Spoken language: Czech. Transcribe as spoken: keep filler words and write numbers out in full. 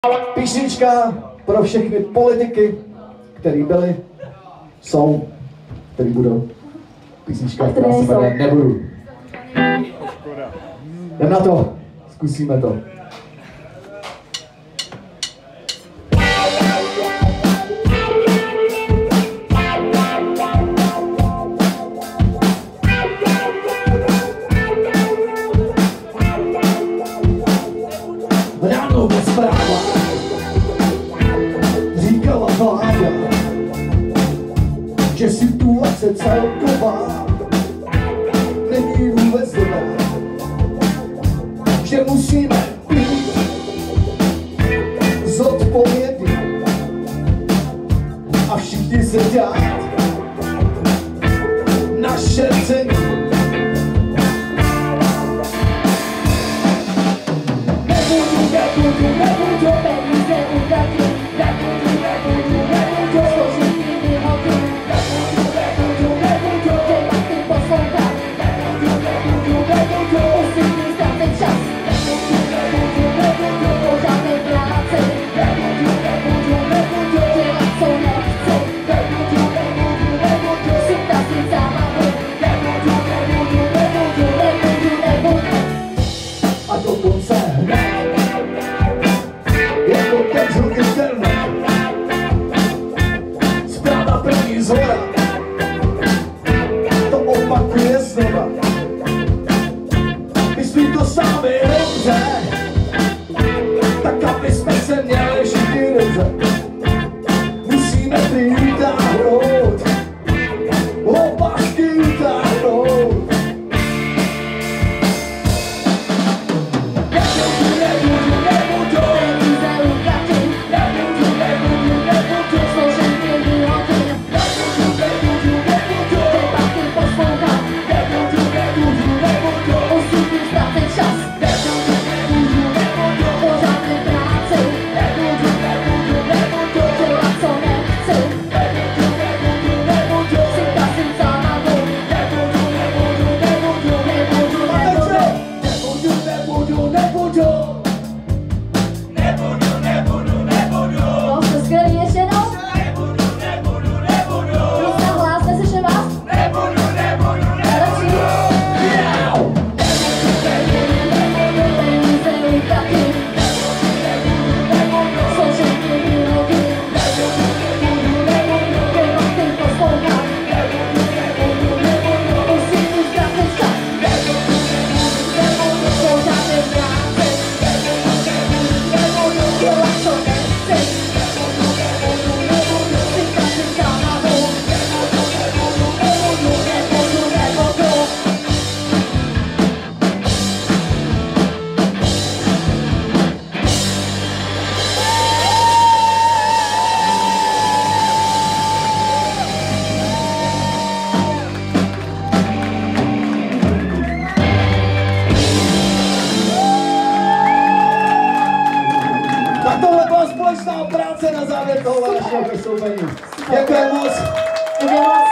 Písnička pro všechny politiky, který byli, jsou, který budou. Písnička, která se jmenuje Nebudu. Jdem na to, zkusíme to. Ráno ve zprávách říkala vláda, že situace celková není vůbec dobrá, že musíme být zodpovědní a všichni se dělat naše ceny. Nebudu, nebudu peníze utratit, nebudu, nebudu, nebudu složitý výroky, nebudu, nebudu, nebudu debaty poslouchat, nebudu, nebudu, nebudu usitý ztrácet čas, nebudu, nebudu, nebudu pořádnej práci, nebudu, nebudu, nebudu dělat co nechci, nebudu, nebudu, nebudu si tasit zábavu, nebudu, nebudu, nebudu, nebudu, nebudu A dokonce hned jako otevřu internet, zpráva první zhora to opakuje znova. Myslí to sami dobře, tak aby jsme se měli všichni dobře. Musíme přitáhnout, opasky utáhnout. Tak tohle byla společná práce na závěr tohle našeho vystoupení. Děkujeme moc.